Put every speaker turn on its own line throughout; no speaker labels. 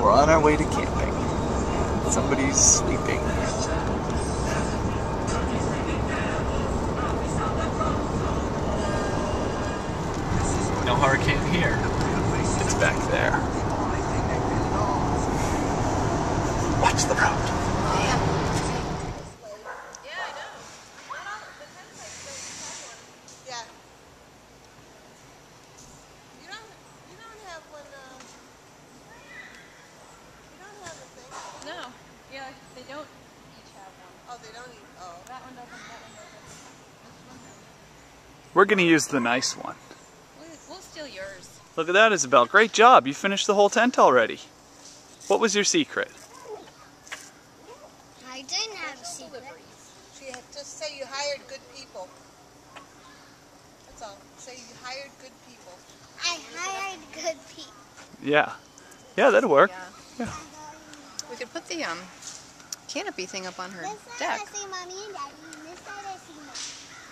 We're on our way to camping. Somebody's sleeping. No hurricane here. It's back there. Watch the road.
No. Yeah, they don't each have one. Oh, they don't each. Oh. That one doesn't, that one doesn't. This one doesn't.
We're gonna use the nice one.
We'll steal yours.
Look at that, Isabel. Great job. You finished the whole tent already. What was your secret?
I didn't have a secret.
She had just say you hired good people. That's all. Say you hired good people.
I hired good people.
Yeah. Yeah, that'll work. Yeah.
We could put the canopy thing up on her
This side
deck.
I see Mommy and Daddy, and this side I see Mommy.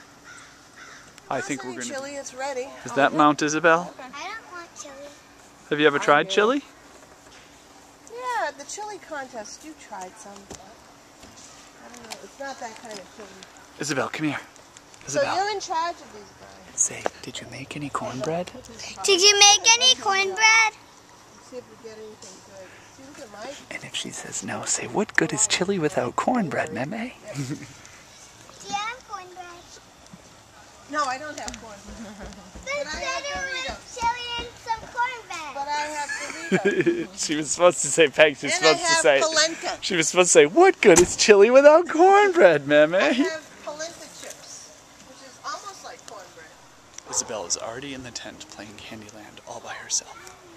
I think we're gonna.
Chili, it's ready.
Is that Mount Isabel?
I don't want chili.
Have you ever tried chili?
Yeah, the chili contest. You tried some. I don't know. It's not that kind of chili.
Isabel, come here.
So
Isabel.
you're in charge of these guys.
Say, did you make any cornbread?
Did you make any cornbread?
See if we get anything good. See, look at Mike.
And if she says no, say, what good is chili without cornbread, Meme?
Do you have cornbread?
No, I don't have cornbread.
Then
I have
better with
Doritos.
chili and some cornbread.
But I have Doritos.
She was supposed to say, Peg, she was
And I
supposed to
have
say,
polenta.
she was supposed to say, what good is chili without cornbread, Meme?
I have polenta chips, which is almost like cornbread.
Isabel is already in the tent playing Candyland all by herself.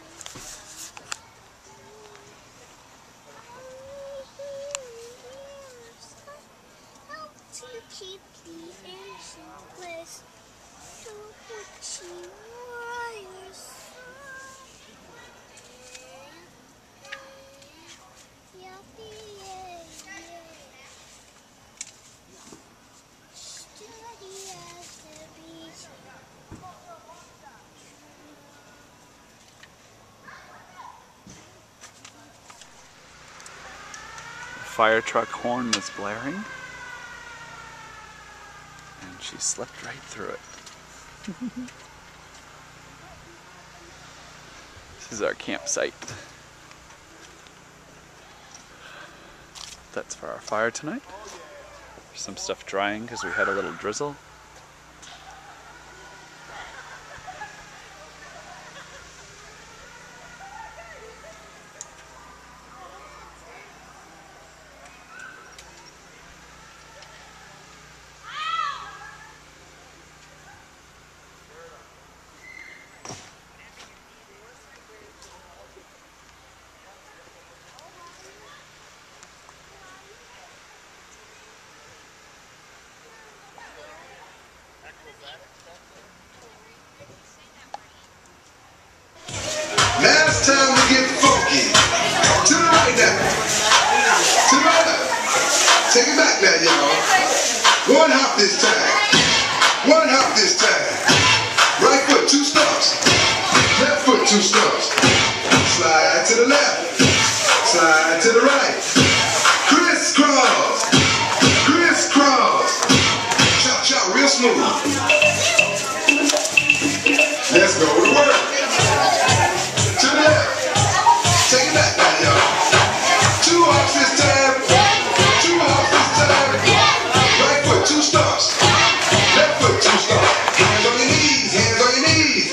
Help to keep the innocent bliss. Do what you wires. Steady as the beach.
The fire truck horn was blaring, and she slept right through it. This is our campsite. That's for our fire tonight. There's some stuff drying because we had a little drizzle.
Now it's time to get funky. To the right now. To the right. Take it back now, y'all. One hop this time. One hop this time. Right foot, 2 stumps. Left foot, 2 stumps. Slide to the left. Slide to the right. Crisscross. Crisscross. Chop, chop, real smooth. Let's go to work. To the left. Take it back now, y'all. 2 hops this time. 2 hops this time. Right foot, 2 stumps. Left foot, 2 stumps. Hands on your knees. Hands on your knees.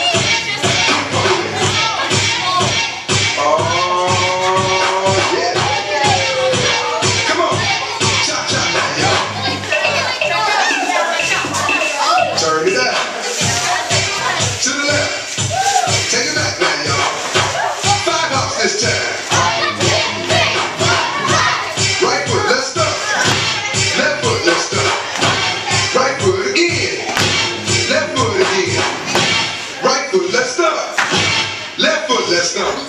Oh, yeah. Come on. Chop, chop now, y'all. Turn it out. To the left. Take it back now, y'all. 5 hops this time. Right foot, let's stop. Left foot, let's stop. Right foot again. Left foot again. Right foot, let's stop. Left foot, let's stop.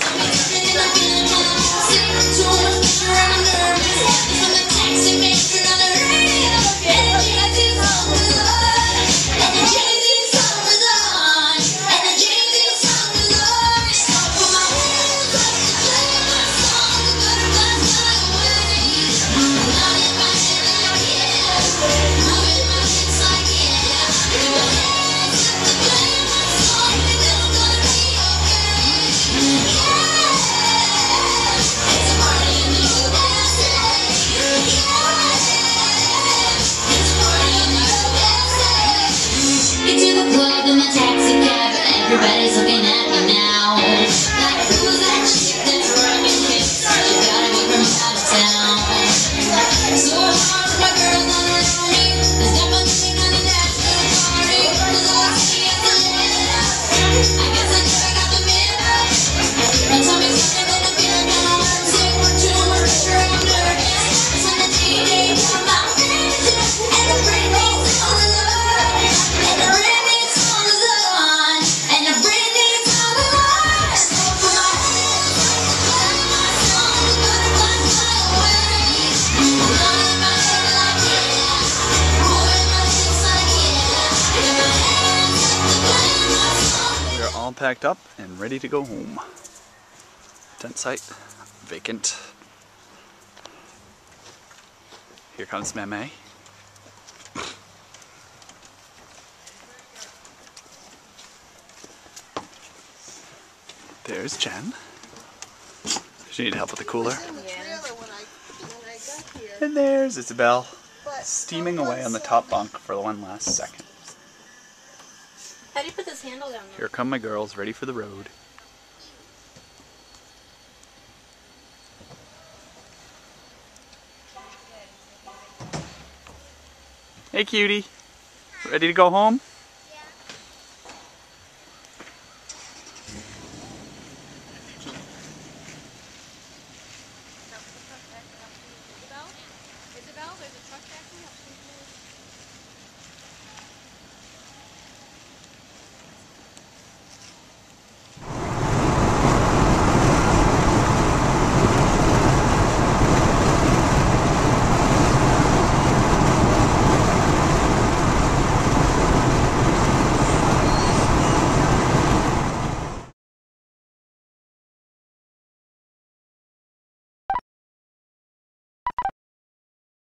packed up and ready to go home. Tent site vacant. Here comes Meme. There's Jen. She needed help with the cooler. And there's Isabel, steaming away on the top bunk for one last second.
How do you put this handle down there?
Here come my girls, ready for the road. Hey cutie, ready to go home?